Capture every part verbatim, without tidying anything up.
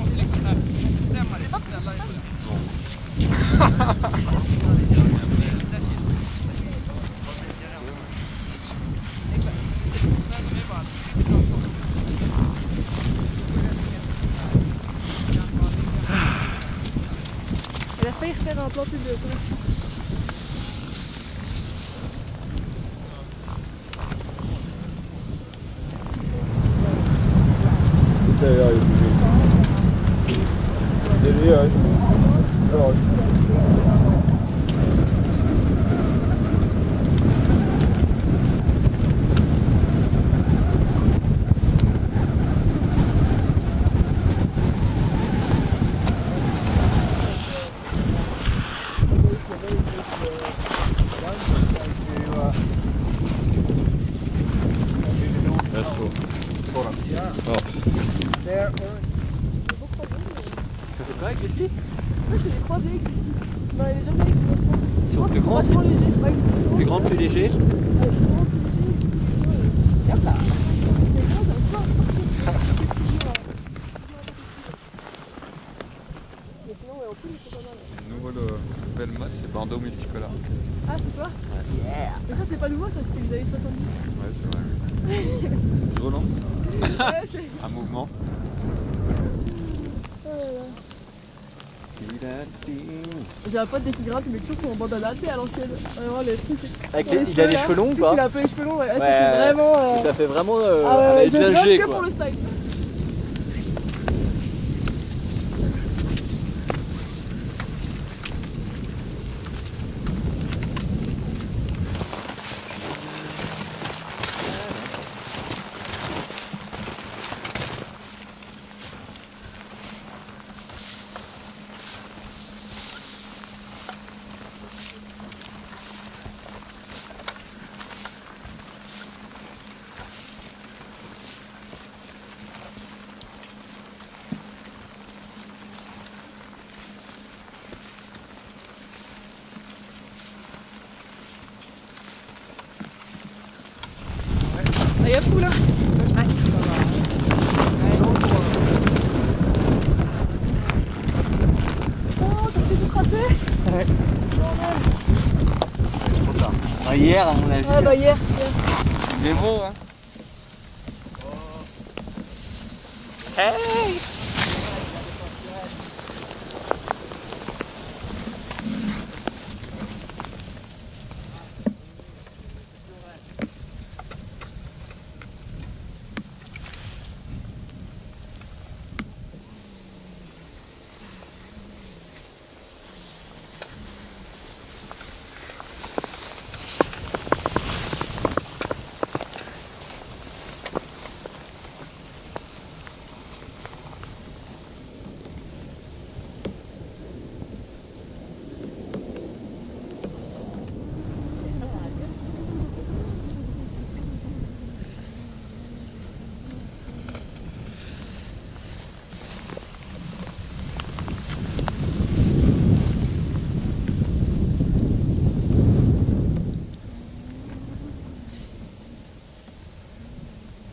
Elle a failli refaire un planté de conversion. Derrière, il est derrière. Alors, adesso. Ora. No. Ça fait quoi avec les skis? Ouais, c'est des croisés avec ces skis. Non, il est jamais avec les autres. Ils sont plus Ils sont grands? vachement légers. Ouais, ils sont plus grands. Plus grands, plus légers? Ouais, plus grands, plus légers. Ouais. Hop là. Mais sinon, j'arrive pas à ressortir. Mais sinon, ouais, en plus, ils sont pas mal. Nouveau belle mode, c'est bandeau multicolore. Ah, c'est toi? Ouais. Yeah. Mais ça, c'est pas nouveau, ça, c'était les années soixante-dix. Ouais, c'est vrai. Je relance. Ouais, c'est... Un mouvement. Oh là là. J'ai un pote dès qu'il grimpe, il met toujours son bandana, tu sais, à l'ancienne. Vraiment, les trucs. Avec les, il a les cheveux longs ou pas? Il a un peu les cheveux longs, ouais. Ouais, Ça fait vraiment. Euh... Ça fait vraiment euh, ah ouais, avec je de la viens G que quoi. pour le style. Ah, il y a fou là. Ouais. Oh, t'as fait tout tracé? Ouais. Trop tard. Ah, hier à mon avis. Ah bah hier, hier. Il est beau, hein. Hey!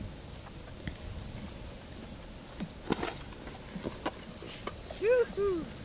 Youhou!